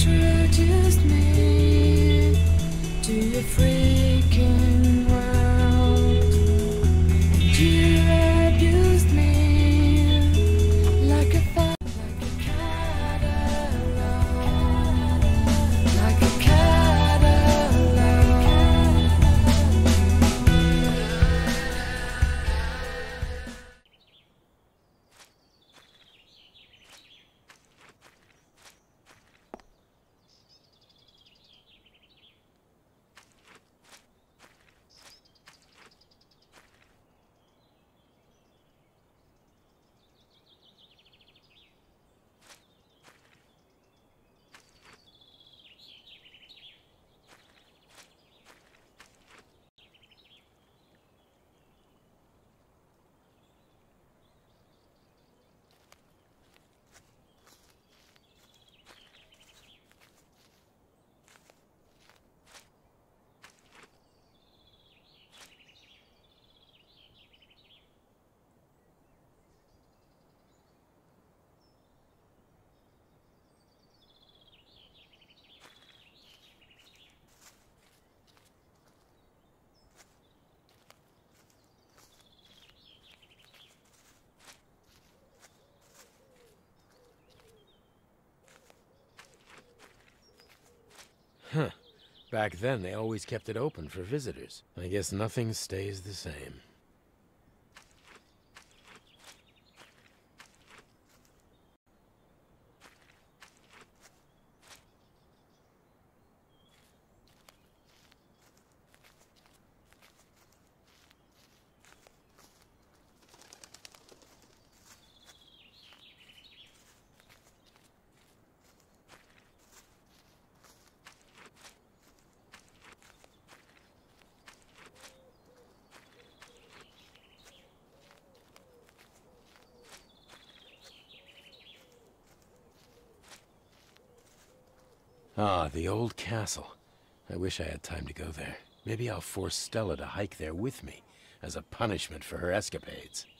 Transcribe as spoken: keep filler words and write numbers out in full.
introduced me to your freaking world. You abused me like a fa- like a cat alone, like a cat alone. Huh. Back then, they always kept it open for visitors. I guess nothing stays the same. Ah, the old castle. I wish I had time to go there. Maybe I'll force Stella to hike there with me, as a punishment for her escapades.